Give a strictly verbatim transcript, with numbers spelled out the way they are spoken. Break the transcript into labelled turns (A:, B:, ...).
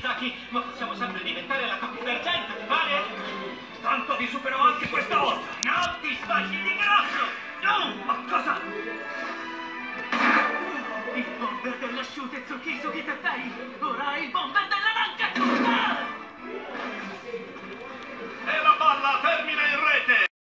A: Taki, ma possiamo sempre diventare la coppia d'argento, ti pare? Tanto vi supero anche questa volta! No, ti sbagli di grosso! No! Ma cosa? Il bomber dell'asciutto Tsuki Sugi Teppei! Ora il bomber